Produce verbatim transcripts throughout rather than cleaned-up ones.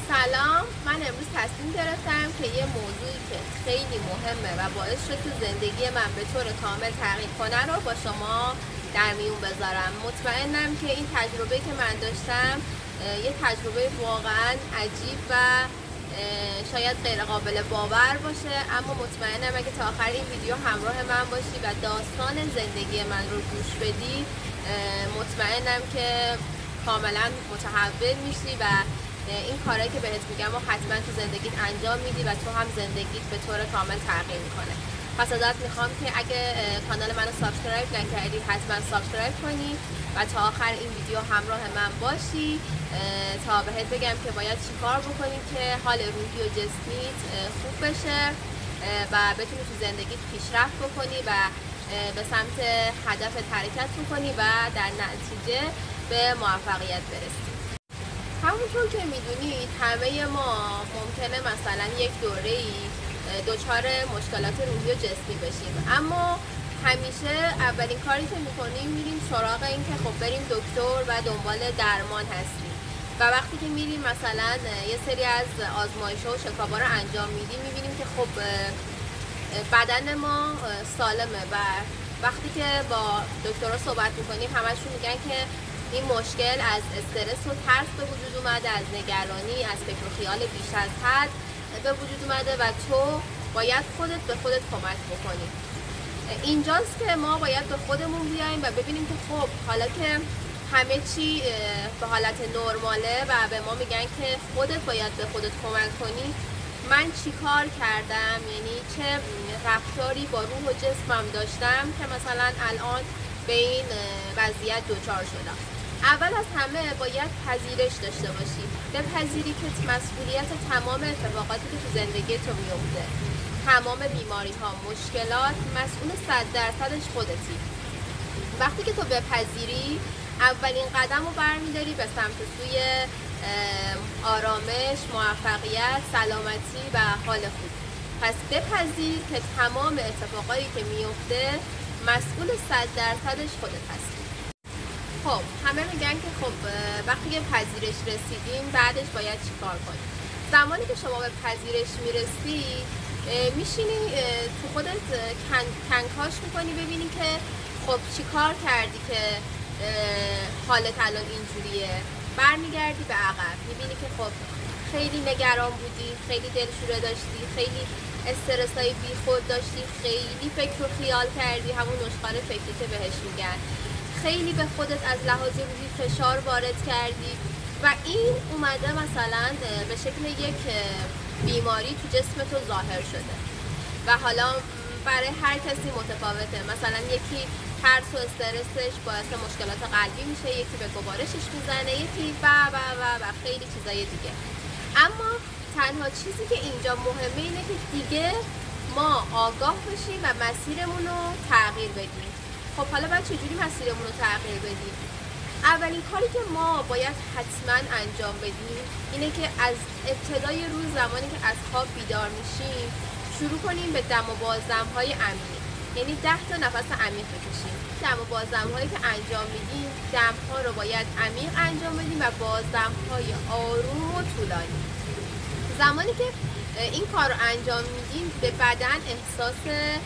سلام، من امروز تصمیم گرفتم که یه موضوعی که خیلی مهمه و باعث شد تو زندگی من به طور کامل تغییر کنه رو با شما در میون بذارم. مطمئنم که این تجربه که من داشتم یه تجربه واقعا عجیب و شاید غیر قابل باور باشه، اما مطمئنم اگه تا آخر این ویدیو همراه من باشی و داستان زندگی من رو گوش بدی، مطمئنم که کاملا متحول میشی و این کارهایی که بهت میگم و حتما تو زندگیت انجام میدی و تو هم زندگیت به طور کامل تغییر میکنه. پس ازت میخوام که اگه کانال منو سابسکرایب نکردی حتما سابسکرایب کنی و تا آخر این ویدیو همراه من باشی تا بهت بگم که باید چیکار بکنی که حال روحی و جسمیت خوب بشه و بتونی تو زندگیت پیشرفت بکنی و به سمت هدفت حرکت بکنی و در نتیجه به موفقیت برسی. همونطور که میدونید همه ما ممکنه مثلا یک دوره‌ای دچار مشکلات روحی و جسمی بشیم، اما همیشه اولین کاری که میکنیم میریم سراغ این که خب بریم دکتر و دنبال درمان هستیم و وقتی که میریم مثلا یه سری از آزمایش‌ها و شکاب‌ها رو انجام میدیم میبینیم که خب بدن ما سالمه و وقتی که با دکترها صحبت میکنیم همشون میگن که این مشکل از استرس و ترس به وجود اومده، از نگرانی، از فکر و خیال بیش از حد به وجود اومده و تو باید خودت به خودت کمک بکنی. اینجاست که ما باید به خودمون بیایم و ببینیم که خب حالا که همه چی به حالت نرماله و به ما میگن که خودت باید به خودت کمک کنی، من چی کار کردم؟ یعنی چه رفتاری با روح و جسمم داشتم که مثلا الان به این وضعیت دچار شدم. اول از همه باید پذیرش داشته باشی، بپذیری که مسئولیت تمام اتفاقاتی که تو زندگی تو میفته، تمام بیماری ها، مشکلات، مسئول صد درصدش خودتی. وقتی که تو بپذیری اولین قدم رو برمیداری به سمت سوی آرامش، موفقیت، سلامتی و حال خوب. پس بپذیر که تمام اتفاقایی که میفته مسئول صد درصدش خودت هستی. خب همه میگن که خب وقتی که پذیرش رسیدیم بعدش باید چیکار کنیم؟ زمانی که شما به پذیرش میرسی میشینی تو خودت کن، کنکاش میکنی ببینی که خب چیکار کردی که حالت الان اینجوریه. برمیگردی به عقب میبینی که خب خیلی نگران بودی، خیلی دلشوره داشتی، خیلی استرسای بی خود داشتی، خیلی فکر و خیال کردی، همون نشخوار فکری که بهش میگن، خیلی به خودت از لحاظ روحی فشار وارد کردی و این اومده مثلا به شکل یک بیماری تو جسم تو ظاهر شده و حالا برای هر کسی متفاوته. مثلا یکی ترس و استرسش باعث مشکلات قلبی میشه، یکی به گوارشش میزنه، یکی و و و و خیلی چیزای دیگه. اما تنها چیزی که اینجا مهمه اینه که دیگه ما آگاه بشیم و مسیرمون رو تغییر بدیم. خب حالا باید چجوری مسیرمون رو تغییر بدیم؟ اولین کاری که ما باید حتما انجام بدیم اینه که از ابتدای روز زمانی که از خواب بیدار میشیم شروع کنیم به دم و بازدم های عمیق، یعنی ده تا نفس عمیق بکشیم. دم و بازدم هایی که انجام میدیم دم ها رو باید عمیق انجام بدیم و بازدم های آروم و طولانی. زمانی که این کار رو انجام میدیم به بدن احساس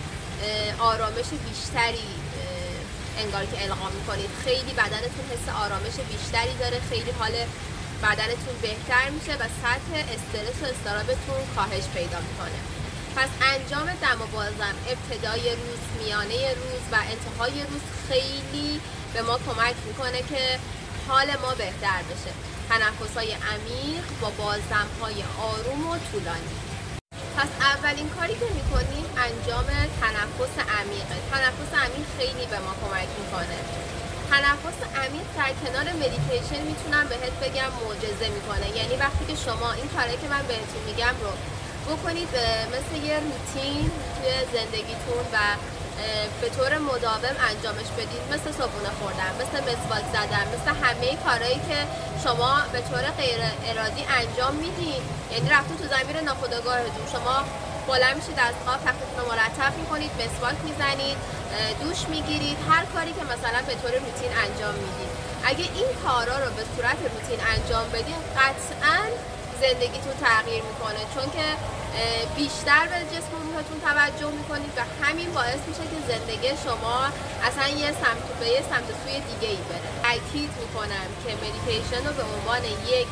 آرامش بیشتری انگار که القا میکنید، خیلی بدنتون حس آرامش بیشتری داره، خیلی حال بدنتون بهتر میشه و سطح استرس و اضطرابتون کاهش پیدا میکنه. پس انجام دم و بازدم ابتدای روز، میانه روز و انتهای روز خیلی به ما کمک میکنه که حال ما بهتر بشه. تنفس‌های عمیق با بازدم‌های آروم و طولانی. پس اولین کاری که میکنیم انجام تنفس عمیقه. تنفس عمیق خیلی به ما کمک میکنه. تنفس عمیق در کنار مدیتیشن میتونم بهت بگم معجزه میکنه. یعنی وقتی که شما این کاری که من بهتون میگم رو بکنید مثل یه روتین توی زندگیتون و به طور مداوم انجامش بدید، مثل صبحونه خوردن، مثل مسواک زدن، مثل همه کارهایی که شما به طور غیر ارادی انجام میدین، یعنی رفتون تو زمین ناخودآگاهتون، شما بلند میشید از خواب، تختتون رو مرتب میکنید، مسواک میزنید، دوش میگیرید، هر کاری که مثلا به طور روتین انجام میدید، اگه این کارا رو به صورت روتین انجام بدین قطعاً زندگیتون تغییر میکنه، چون که بیشتر به جسم و روحتون توجه میکنید و همین باعث میشه که زندگی شما اصلا یه سمت به یه سمت سوی دیگه ای بره. تاکید میکنم که مدیتیشن رو به عنوان یک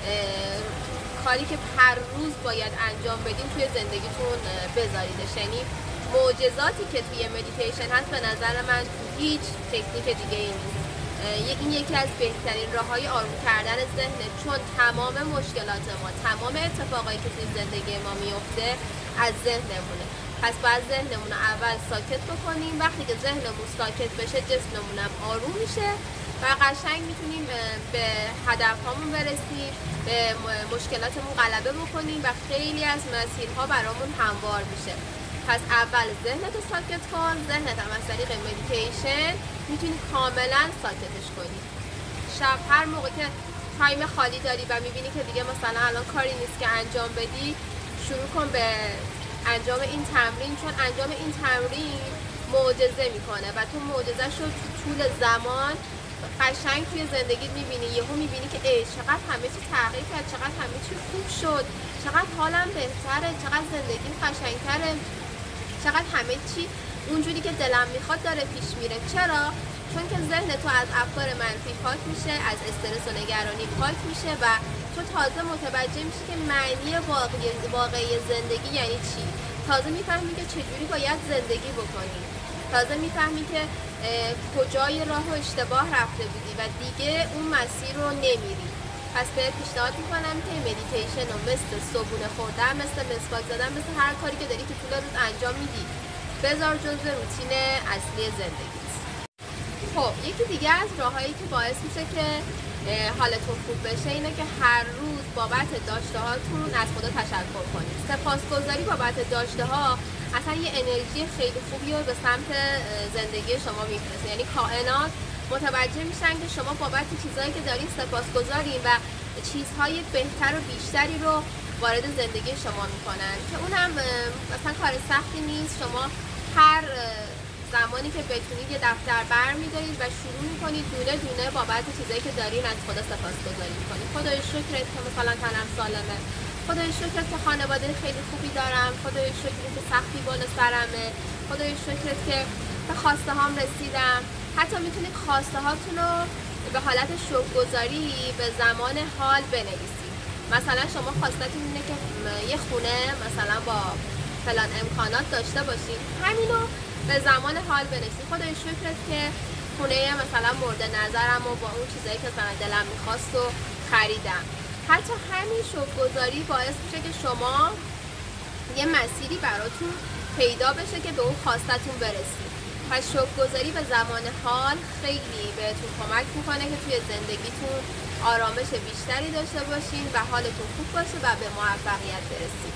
کاری که هر روز باید انجام بدین توی زندگیتون بذاریدش. یعنی معجزاتی که توی مدیتیشن هست به نظر من هیچ تکنیک دیگه ای نیست. این یکی از بهترین راههای آروم کردن ذهنه، چون تمام مشکلات ما، تمام اتفاقایی که توی زندگی ما میفته از ذهنمونه. پس باید ذهنمون رو اول ساکت بکنیم. وقتی که ذهنمون ساکت بشه جسممون هم آروم میشه و قشنگ میتونیم به هدفهامون برسیم، به مشکلاتمون غلبه بکنیم و خیلی از مسیرها برامون هموار میشه. پس اول ذهنت رو ساکت کن. ذهنت هم از طریق مدیتیشن میتونی کاملا ساکتش کنی. شب هر موقع که تایم خالی داری و میبینی که دیگه مثلا الان کاری نیست که انجام بدی، شروع کن به انجام این تمرین، چون انجام این تمرین معجزه میکنه و تو معجزه‌ش رو تو طول زمان قشنگ توی زندگیت میبینی. یهو میبینی که ای چقدر همه چی تغییر کرد، چقدر همه چی خوب شد، چقدر حالم بهتره، چقدر زندگیم قشنگتره، چقدر همه چی اونجوری که دلم میخواد داره پیش میره. چرا؟ چون که ذهن تو از افکار منفی پاک میشه، از استرس و نگرانی پاک میشه و تو تازه متوجه میشی که معنی واقعی واقعی زندگی یعنی چی. تازه میفهمی که چجوری باید زندگی بکنی. تازه میفهمی که کجای راه و اشتباه رفته بودی و دیگه اون مسیر رو نمیری. پس بهت پیشنهاد میکنم که مدیتیشن رو مثل صبحونه خوردن، مثل مسواک زدن، مثل هر کاری که داری که طول روز انجام میدی بذار جزو روتین اصلی زندگیت. خب یکی دیگه از راههایی که باعث میشه که حالتون خوب بشه اینه که هر روز بابت داشته هاتون از خدا تشکر کنید. سپاسگزاری بابت داشته ها اصلا یه انرژی خیلی خوبی رو به سمت زندگی شما میفرسته. یعنی کائنات متوجه میشن که شما بابت چیزهایی که دارین سپاسگزارین و چیزهای بهتر و بیشتری رو وارد زندگی شما میکنن که اونم مثلا کار سختی نیست. شما هر زمانی که بتونید یه دفتر برمی‌دارید و شروع میکنید دونه دونه بابت چیزایی که دارین از خدا سپاسگزاری میکنید. خدای شکرت که مثلا تنم سالمه، خدای شکرت که خانواده خیلی خوبی دارم، خدای شکرت که سختی بالا سرمه، خدای شکرت که به خواسته هام رسیدم. حتی میتونید خواسته هاتون رو به حالت شکرگزاری به زمان حال بنویسید. مثلا شما خواستتون اینه که یه خونه مثلا با فلان امکانات داشته باشید، همینو به زمان حال بنویسید. خدای شکرت که خونه مثلا مورد نظرم و با اون چیزایی که مثلا دلم میخواست و خریدم. حتی همین شکرگزاری باعث میشه که شما یه مسیری براتون پیدا بشه که به اون خواستتون برسید. پس شکرگزاری به زمان حال خیلی بهتون کمک میکنه که توی زندگیتون آرامش بیشتری داشته باشین و حالتون خوب باشه و به موفقیت برسید.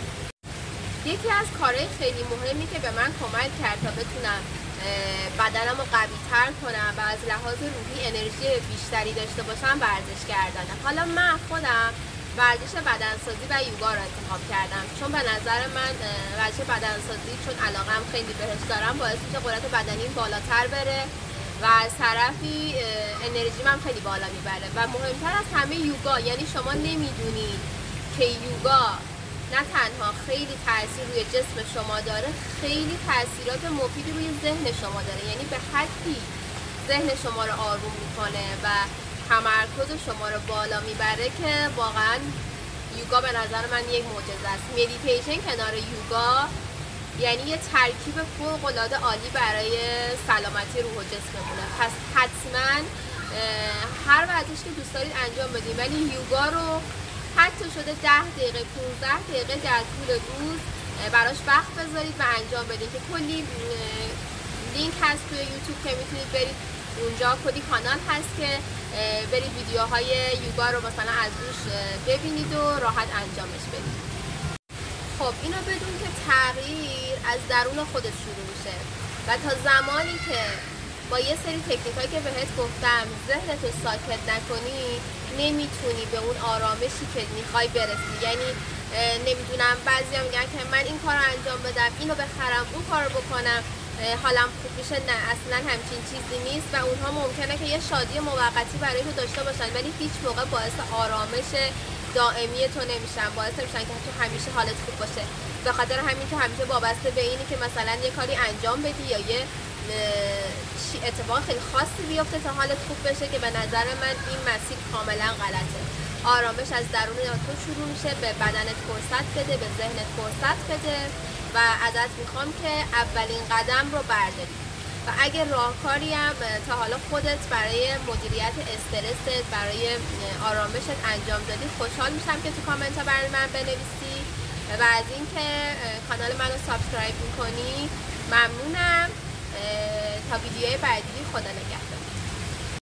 یکی از کارهای خیلی مهمی که به من کمک کرد تا بتونم بدنم رو قوی تر کنم و از لحاظ روحی انرژی بیشتری داشته باشم ورزش کردنه. حالا من خودم ورزش بدنسازی و یوگا رو انتخاب کردم، چون به نظر من ورزش بدنسازی چون علاقم خیلی بهش دارم باعث میشه قدرت بدنی بالاتر بره و از طرفی انرژی من خیلی بالا میبره و مهمتر از همه یوگا. یعنی شما نمیدونید که یوگا نه تنها خیلی تاثیر روی جسم شما داره، خیلی تاثیرات مفیدی روی ذهن شما داره. یعنی به حدی ذهن شما رو آروم میکنه و تمرکز شما رو بالا میبره که واقعا یوگا به نظر من یک معجزه است. مدیتیشن کنار یوگا یعنی یه ترکیب فوق العاده عالی برای سلامتی روح و جسممونه. پس حتما هر ورزشی که دوست دارید انجام بدید، ولی یوگا رو حتی شده ده دقیقه پانزده دقیقه در طول روز براش وقت بذارید و انجام بدید که کلی لینک هست توی یوتیوب که میتونید برید اونجا، کلی کانال هست که برید ویدیوهای یوگا رو مثلا از روش ببینید و راحت انجامش بدید. خب اینو بدون که تغییر از درون خودت شروع میشه و تا زمانی که با یه سری تکنیکایی که بهت گفتم ذهنتو ساکت نکنی نمیتونی به اون آرامشی که میخوای برسی. یعنی نمیدونم بعضیا میگن که من این کار رو انجام بدم، اینو بخرم، اون کار رو بکنم حالم خوب میشه. نه، اصلا همچین چیزی نیست و اونها ممکنه که یه شادی موقتی برای تو داشته باشن ولی هیچ موقع باعث آرامش دائمی تو نمیشن، باعث نمیشن که تو همیشه حالت خوب باشه. به خاطر همین تو همیشه وابسته به اینی که مثلا یه کاری انجام بدی یا یه اتفاق خیلی خاصی بیفته تا حالت خوب بشه، که به نظر من این مسیر کاملا غلطه. آرامش از درون تو شروع میشه، به بدنت فرصت بده، به ذهنت فرصت بده و ازت میخوام که اولین قدم رو برداری. و اگه راهکاری هم تا حالا خودت برای مدیریت استرست، برای آرامشت انجام دادی، خوشحال میشم که تو کامنت ها برای من بنویسی و از اینکه کانال منو سابسکرایب میکنی ممنونم. تا ویدیوی بعدی، خدا نگهدار.